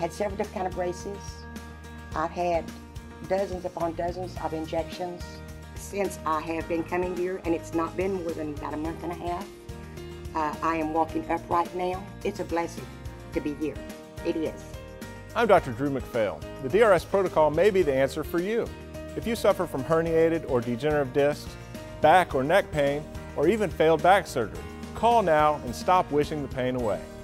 had several different kind of braces. I've had dozens upon dozens of injections since I have been coming here, and it's not been more than about a month and a half. I am walking upright now. It's a blessing to be here. It is. I'm Dr. Drew Mcphail. The DRS protocol may be the answer for you. If you suffer from herniated or degenerative discs, back or neck pain, or even failed back surgery, call now and stop wishing the pain away.